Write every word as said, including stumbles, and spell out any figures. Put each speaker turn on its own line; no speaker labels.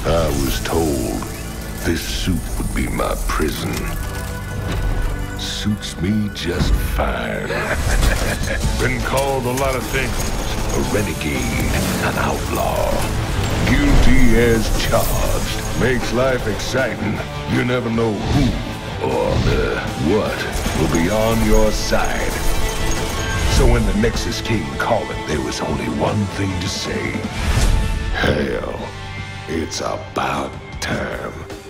I was told this suit would be my prison. Suits me just fine. Been called a lot of things. A renegade, an outlaw. Guilty as charged. Makes life exciting. You never know who or uh, what will be on your side. So when the Nexus came calling, there was only one thing to say. Hell, it's about time.